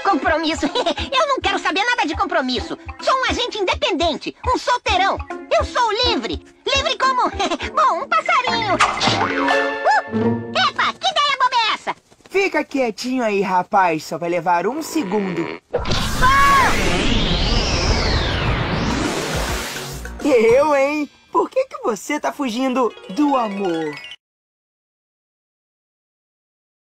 Compromisso? Eu não quero saber nada de compromisso. Sou um agente independente, um solteirão. Eu sou livre. Livre como... Bom, um passarinho. Epa, que ideia boba é essa? Fica quietinho aí, rapaz. Só vai levar 1 segundo. Eu, hein? Por que você tá fugindo do amor?